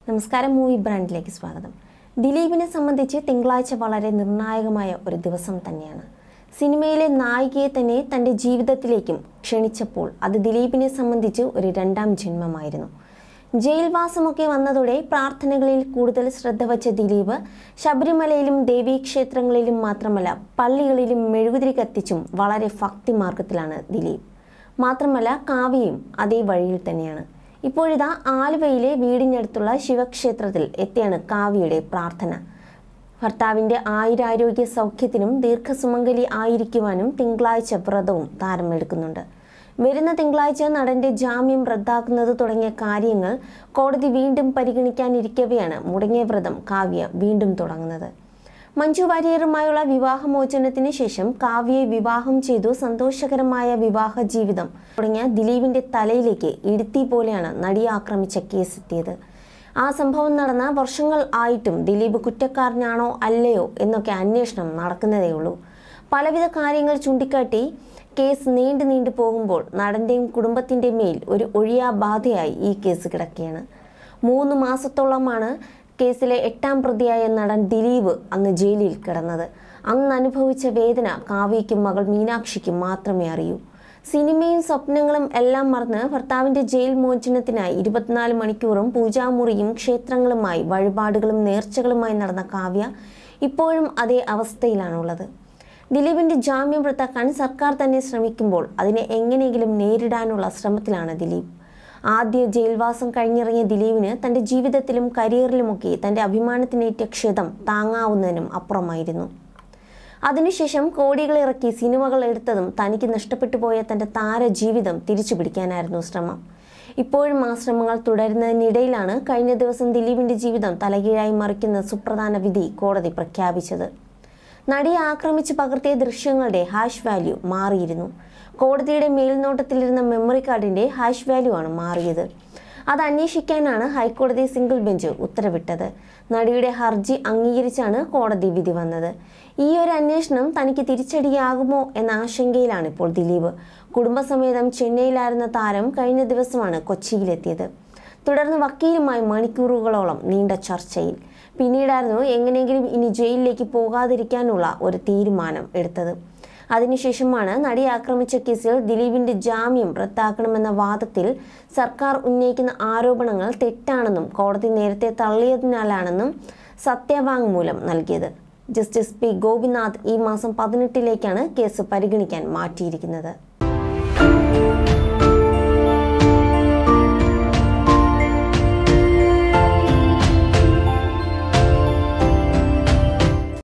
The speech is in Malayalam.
നമസ്കാരം, മൂവി ബ്രാൻഡിലേക്ക് സ്വാഗതം. ദിലീപിനെ സംബന്ധിച്ച് തിങ്കളാഴ്ച വളരെ നിർണായകമായ ഒരു ദിവസം തന്നെയാണ്. സിനിമയിലെ നായികയെ തന്നെ തൻ്റെ ജീവിതത്തിലേക്കും ക്ഷണിച്ചപ്പോൾ അത് ദിലീപിനെ സംബന്ധിച്ച് ഒരു രണ്ടാം ജന്മമായിരുന്നു. ജയിൽവാസമൊക്കെ വന്നതോടെ പ്രാർത്ഥനകളിൽ കൂടുതൽ ശ്രദ്ധ വച്ച ദിലീപ് ശബരിമലയിലും ദേവീക്ഷേത്രങ്ങളിലും മാത്രമല്ല പള്ളികളിലും മെഴുകുതിരി കത്തിച്ചും വളരെ ഭക്തി മാർഗത്തിലാണ് ദിലീപ്. മാത്രമല്ല കാവ്യയും അതേ വഴിയിൽ തന്നെയാണ്. ഇപ്പോഴിതാ ആലുവയിലെ വീടിനടുത്തുള്ള ശിവക്ഷേത്രത്തിൽ എത്തിയാണ് കാവ്യയുടെ പ്രാർത്ഥന. ഭർത്താവിൻ്റെ ആയുരാരോഗ്യ സൗഖ്യത്തിനും ദീർഘസുമംഗലി ആയിരിക്കുവാനും തിങ്കളാഴ്ച വ്രതവും താരമെടുക്കുന്നുണ്ട്. വരുന്ന തിങ്കളാഴ്ച നടന്റെ ജാമ്യം റദ്ദാക്കുന്നത് തുടങ്ങിയ കാര്യങ്ങൾ കോടതി വീണ്ടും പരിഗണിക്കാനിരിക്കവെയാണ് മുടങ്ങിയ വ്രതം കാവ്യ വീണ്ടും തുടങ്ങുന്നത്. മഞ്ജു വാര്യറുമായുള്ള വിവാഹമോചനത്തിന് ശേഷം കാവ്യയെ വിവാഹം ചെയ്തു സന്തോഷകരമായ വിവാഹ ജീവിതം തുടങ്ങിയ ദിലീപിന്റെ തലയിലേക്ക് ഇടുത്തി പോലെയാണ് നടിയെ ആക്രമിച്ച കേസെത്തിയത്. ആ സംഭവം നടന്ന വർഷങ്ങൾ ആയിട്ടും ദിലീപ് കുറ്റക്കാരനാണോ അല്ലയോ എന്നൊക്കെ അന്വേഷണം നടക്കുന്നതേയുള്ളൂ. പലവിധ കാര്യങ്ങൾ ചൂണ്ടിക്കാട്ടി കേസ് നീണ്ടു പോകുമ്പോൾ നടന്റെയും കുടുംബത്തിന്റെ മേൽ ഒരു ഒഴിയാബാധയായി ഈ കേസ് കിടക്കുകയാണ്. 3 മാസത്തോളമാണ് കേസിലെ 8ാം പ്രതിയായ നടൻ ദിലീപ് അന്ന് ജയിലിൽ കിടന്നത്. അന്ന് അനുഭവിച്ച വേദന കാവ്യയ്ക്കും മകൾ മീനാക്ഷിക്കും മാത്രമേ അറിയൂ. സിനിമയും സ്വപ്നങ്ങളും എല്ലാം മറന്ന് ഭർത്താവിൻ്റെ ജയിൽ മോചനത്തിനായി 24 മണിക്കൂറും പൂജാമുറിയും ക്ഷേത്രങ്ങളുമായി വഴിപാടുകളും നേർച്ചകളുമായി നടന്ന കാവ്യ ഇപ്പോഴും അതേ അവസ്ഥയിലാണുള്ളത്. ദിലീപിൻ്റെ ജാമ്യം റദ്ദാക്കാൻ സർക്കാർ തന്നെ ശ്രമിക്കുമ്പോൾ അതിനെ എങ്ങനെയെങ്കിലും നേരിടാനുള്ള ശ്രമത്തിലാണ് ദിലീപ്. ആദ്യ ജയിൽവാസം കഴിഞ്ഞിറങ്ങിയ ദിലീപിന് തൻ്റെ ജീവിതത്തിലും കരിയറിലുമൊക്കെ തൻ്റെ അഭിമാനത്തിനേറ്റ ക്ഷതം താങ്ങാവുന്നതിനും അപ്പുറമായിരുന്നു. അതിനുശേഷം കോടികൾ ഇറക്കി സിനിമകൾ എടുത്തതും തനിക്ക് നഷ്ടപ്പെട്ടു പോയ തൻ്റെ താരജീവിതം തിരിച്ചു പിടിക്കാനായിരുന്നു ശ്രമം. ഇപ്പോഴും ആ ശ്രമങ്ങൾ തുടരുന്നതിനിടയിലാണ് കഴിഞ്ഞ ദിവസം ദിലീപിൻ്റെ ജീവിതം തലകീഴായി മറിക്കുന്ന സുപ്രധാന വിധി കോടതി പ്രഖ്യാപിച്ചത്. നടിയെ ആക്രമിച്ച് പകർത്തിയ ദൃശ്യങ്ങളുടെ ഹാഷ് വാല്യൂ മാറിയിരുന്നു. കോടതിയുടെ മേൽനോട്ടത്തിലിരുന്ന മെമ്മറി കാർഡിൻ്റെ ഹാഷ് വാല്യൂ ആണ് മാറിയത്. അത് അന്വേഷിക്കാനാണ് ഹൈക്കോടതി സിംഗിൾ ബെഞ്ച് ഉത്തരവിട്ടത്. നടിയുടെ ഹർജി അംഗീകരിച്ചാണ് കോടതി വിധി വന്നത്. ഈ ഒരു അന്വേഷണം തനിക്ക് തിരിച്ചടിയാകുമോ എന്ന ആശങ്കയിലാണ് ഇപ്പോൾ ദിലീപ്. കുടുംബസമേതം ചെന്നൈയിലായിരുന്ന താരം കഴിഞ്ഞ ദിവസമാണ് കൊച്ചിയിലെത്തിയത്. തുടർന്ന് വക്കീലുമായി മണിക്കൂറുകളോളം നീണ്ട ചർച്ചയിൽ പിന്നീടായിരുന്നു എങ്ങനെയെങ്കിലും ഇനി ജയിലിലേക്ക് പോകാതിരിക്കാനുള്ള ഒരു തീരുമാനം എടുത്തത്. അതിനുശേഷമാണ് നടിയെ ആക്രമിച്ച കേസിൽ ദിലീപിന്റെ ജാമ്യം റദ്ദാക്കണമെന്ന വാദത്തിൽ സർക്കാർ ഉന്നയിക്കുന്ന ആരോപണങ്ങൾ തെറ്റാണെന്നും കോടതി നേരത്തെ തള്ളിയതിനാലാണെന്നും സത്യവാങ്മൂലം നൽകിയത്. ജസ്റ്റിസ് പി ഗോപിനാഥ് ഈ മാസം 18-ലേക്കാണ് കേസ് പരിഗണിക്കാൻ മാറ്റിയിരിക്കുന്നത്.